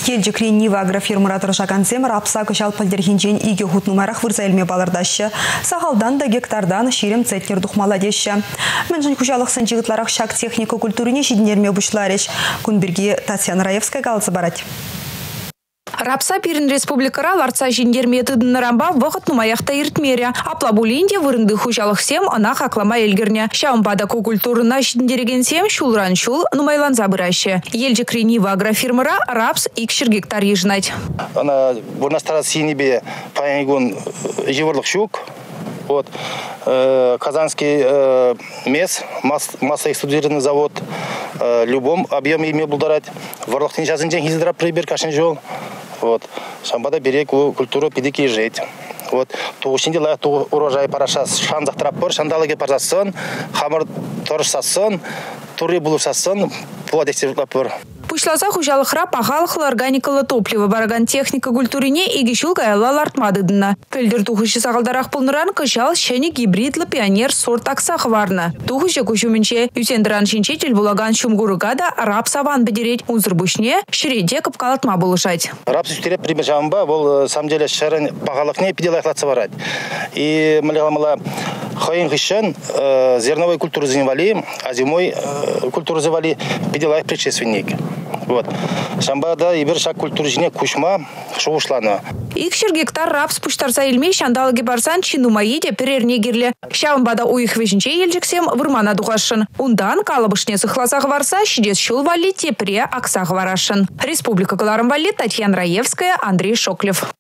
Елжікрен Нива агрофирмыра тұршақансем рапса күшал пілдерхенжен иге хутнумарах вырза елме балырдашы. Сағалдан да гектардан шерем центнер дұхмала деші. Мәнжін күшалықсын жығытларақ шак техника культурине шедінерме бұшларыш. Күнбірге Татьяна Раевская қалысы барад. Рапса пирин республикара ларца жиндерме тыдын рамба вақыт нумаяқта иртмере. Аплабулинде вырынды хужалық сем ана хақлама елгерне. Шаумбада культурына жиндереген сем шулран шул нумайлан забыраще. Елжікрен Нива агрофирмыра рапс икшір гектар ежнать. Ана бурнастара синебе паягон живорлық шук. Вот. Казанский мес, массоэкструдированный завод, любом объеме имел булдарать. Ворлықтың жазын жен хиздрап прибер кашын жол. Вот. Шамбада берек культуру педики жить. Вот. Туғышынде лайық урожай парашас шанзақ траппор, шандалаге парасын, хамыр торышсасын, туры булышасын, пуладексер лаппор. Пушлаза хужалықра пағалықлы органикалы топливо бараган техника культурине егешул гайла лартмадыдына. Көлдер туғышы сағалдарақ пылныран кышал шәне гибридлы пионер сорт аксақ варны. Туғышы күшімінше юсендіран шинчетел булаган шумгурыга да рап саван бедерет унзыр бұшне шыреде кыпкалатма болышать. Рап сүштереп примежамба, бұл сам деле шырын пағалықне пиделайқлатсы варад. И малиғамала хайын ғышын зерновой культуры зеневали, а зимой культуры зевали пиделайқ предшественник. Вот. Шамбада ибер шак культуржине кушма шоушлана. Икшер гектар рапс пуштарса илмей шандалаге барсан чинума еде перернегерле. Шамбада уих вежінче елжіксем вырмана дұғашын. Ундан калабышне сықласақ варса шидес шул вали тепре аксақ варашын. Республика Галарым вали Татьяна Раевская, Андрей Шоклев.